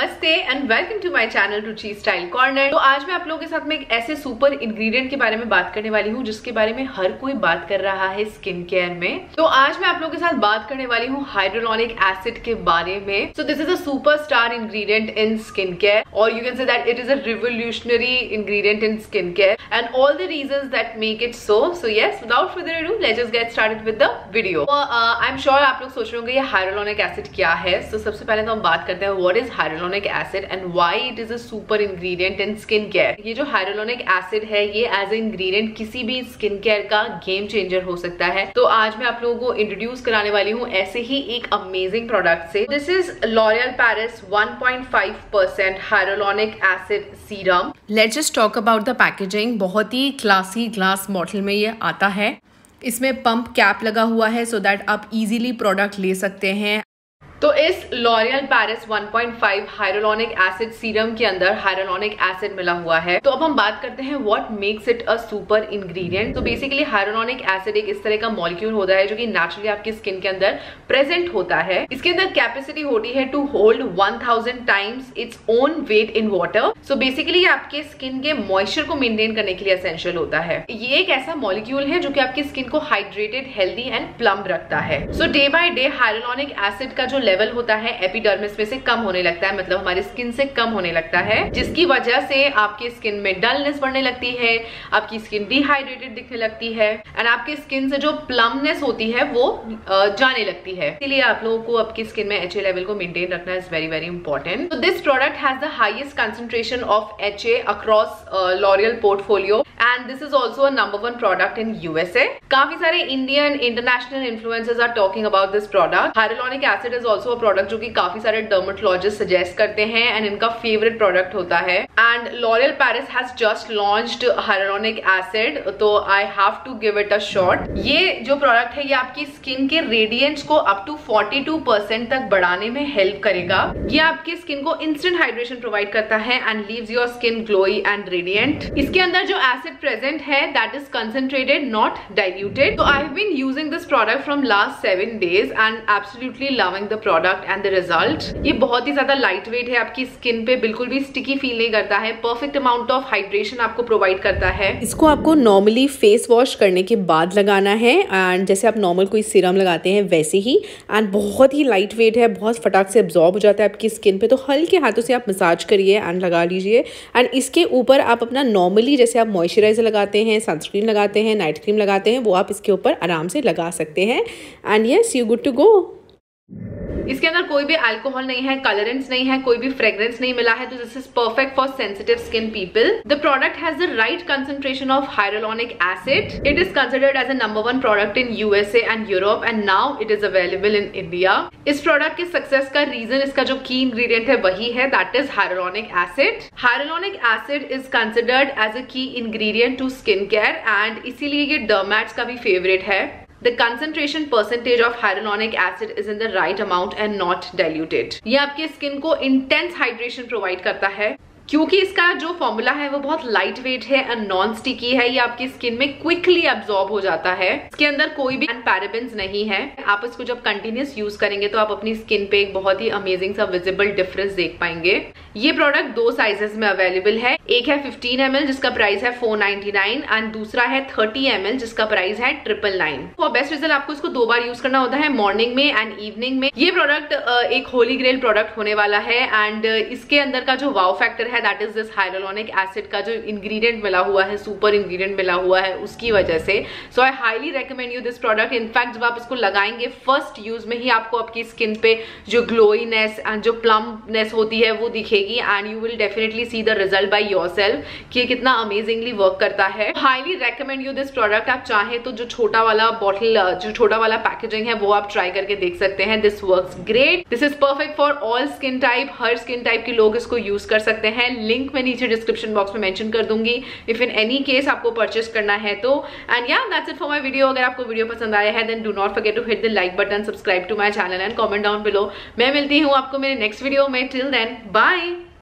नमस्ते and welcome to my channel Ruchi style corner. तो आज मैं आप लोगों के साथ में एक ऐसे सुपर इंग्रेडिएंट के बारे में बात करने वाली हूँ जिसके बारे में हर कोई बात कर रहा है स्किन केयर में। तो आज मैं आप लोगों के साथ बात करने वाली हूँ हाइड्रोलॉनिक एसिड के बारे में। So this is a super star ingredient in skin care और you can say that it is a revolutionary ingredient in skin care and all the reasons that make it so yes, without further ado let's just get started with the video. I am sure आप लोग सोच रहे होंगे ये hyaluronic acid क्या है। सो सबसे पहले तो हम बात करते हैं what is hyaluronic acid and why it is a super ingredient in skin care. ये जो हाइड्रोलॉनिक एसिड है ये एज ए इंग्रेडिएंट किसी भी स्किन केयर का गेम चेंजर हो सकता है। तो आज मैं आप लोगों को इंट्रोड्यूस कराने वाली हूँ ऐसे ही एक अमेजिंग प्रोडक्ट से। This is L'Oreal Paris 1.5% hyaluronic acid serum. Let's just talk about the packaging. बहुत ही क्लासी ग्लास बॉटल में ये आता है। इसमें पंप कैप लगा हुआ है सो दैट आप इजीली प्रोडक्ट ले सकते हैं। तो इस L'Oreal Paris 1.5 hyaluronic acid serum के अंदर हाइड्रोलॉनिक एसिड मिला हुआ है। तो अब हम बात करते हैं what makes it a super ingredient. तो बेसिकली हाइड्रोलॉनिक एसिड एक इस तरह का मॉलिक्यूल होता है जो कि नेचुरली आपकी स्किन के अंदर प्रेजेंट होता है। इसके अंदर कैपेसिटी होती है to hold 1000 times its own weight in water. So basically ये आपके स्किन के मॉइस्चर को मेंटेन करने के लिए एसेंशियल होता है। ये एक ऐसा मॉलिक्यूल है जो कि आपकी स्किन को हाइड्रेटेड, हेल्दी एंड प्लम्प रखता है। So day by day hyaluronic acid का जो लेवल होता है एपिडर्मिस में से कम होने लगता है, मतलब हमारी स्किन से कम होने लगता है, जिसकी वजह से आपकी स्किन में डलनेस बढ़ने लगती है, आपकी स्किन डिहाइड्रेटेड दिखने लगती है एंड आपकी स्किन से जो प्लमनेस होती है वो जाने लगती है। इसलिए आप लोगों को आपकी स्किन में HA लेवल को मेंटेन रखना इज वेरी वेरी इंपॉर्टेंट। तो this product has the highest concentration of HA across L'Oreal portfolio and this is also a number 1 product in USA। काफी सारे Indian international influencers are talking about this product. Hyaluronic acid is also a product जो कि काफी सारे dermatologist suggest करते हैं and इनका favourite product होता है। And L'Oreal Paris has just launched hyaluronic acid, तो I have to give it a shot. ये जो प्रोडक्ट है ये आपकी स्किन के रेडियंस को अप टू 42% तक बढ़ाने में हेल्प करेगा। ये आपकी स्किन को इंस्टेंट हाइड्रेशन प्रोवाइड करता है and leaves your skin glowy and radiant. इसके अंदर जो एसिड प्रेजेंट है that is concentrated, not diluted. तो I have been using this product from last 7 days and absolutely loving the product and the result. ये बहुत ही ज्यादा light weight है, आपकी स्किन पे बिल्कुल भी स्टिकी फील नहीं करता है, परफेक्ट अमाउंट ऑफ हाइड्रेशन आपको प्रोवाइड करता है। इसको आपको नॉर्मली फेस वॉश करने के बाद लगाना है एंड जैसे आप नॉर्मल कोई सीरम लगाते हैं वैसे ही। एंड बहुत ही लाइट वेट है, बहुत फटाक से एब्जॉर्ब हो जाता है आपकी स्किन पे। तो हल्के हाथों से आप मसाज करिए एंड लगा लीजिए एंड इसके ऊपर आप अपना नॉर्मली जैसे आप मॉइस्चराइजर लगाते हैं, सनस्क्रीन लगाते हैं, नाइट क्रीम लगाते हैं, वो आप इसके ऊपर आराम से लगा सकते हैं and yes, you good to go. इसके अंदर कोई भी अल्कोहल नहीं है, कलरेंट्स नहीं है, कोई भी फ्रेग्रेंस नहीं मिला है। तो this is perfect for sensitive skin people. The product has the right concentration of hyaluronic acid. It is considered as a number 1 product in USA and Europe and now it is available in India. इस प्रोडक्ट के success का reason, इसका जो key ingredient है वही है, that is hyaluronic acid. Hyaluronic acid is considered as a key ingredient to skin care and इसीलिए ये डर्मैट्स का भी फेवरेट है। The concentration percentage of hyaluronic acid is in the right amount and not diluted. ये आपके skin को intense hydration provide करता है क्योंकि इसका जो फॉर्मूला है वो बहुत लाइट वेट है एंड नॉन स्टिकी है। ये आपकी स्किन में क्विकली एब्जॉर्ब हो जाता है। इसके अंदर कोई भी पैराबेन्स नहीं है। आप इसको जब कंटिन्यूस यूज करेंगे तो आप अपनी स्किन पे एक बहुत ही अमेजिंग सा विजिबल डिफरेंस देख पाएंगे। ये प्रोडक्ट 2 साइजेस में अवेलेबल है। एक है 15 ml जिसका प्राइस है 499 एंड दूसरा है 30 ml जिसका प्राइस है 999। फॉर बेस्ट रिजल्ट आपको इसको 2 बार यूज करना होता है, मॉर्निंग में एंड इवनिंग में। ये प्रोडक्ट एक होली ग्रेल प्रोडक्ट होने वाला है एंड इसके अंदर का जो वाव फैक्टर है that is this hyaluronic acid का जो इंग्रेडिएंट मिला हुआ है, सुपर इंग्रेडिएंट मिला हुआ है उसकी वजह से। So I highly recommend you this product. In fact जब आप इसको लगाएंगे फर्स्ट यूज में ही आपको आपकी स्किन पे जो ग्लोईनेस एंड जो प्लम्पनेस होती है वो दिखेगी and you will definitely see the result by yourself कि कितना अमेजिंगली वर्क करता है। Highly recommend you this product. आप चाहें तो जो छोटा वाला बॉटल, जो छोटा वाला पैकेजिंग है वो आप ट्राई करके देख सकते हैं। This works great. This is perfect for all skin type. हर स्किन टाइप के लोग इसको यूज कर सकते हैं। लिंक मैं नीचे डिस्क्रिप्शन बॉक्स में मेंशन कर दूंगी इफ इन एनी केस आपको परचेस करना है तो। And yeah that's it for my video. अगर आपको वीडियो पसंद आया है then do not forget to hit the like button, subscribe to my channel and comment down below. मैं मिलती हूँ आपको मेरे नेक्स्ट वीडियो में। Till then bye.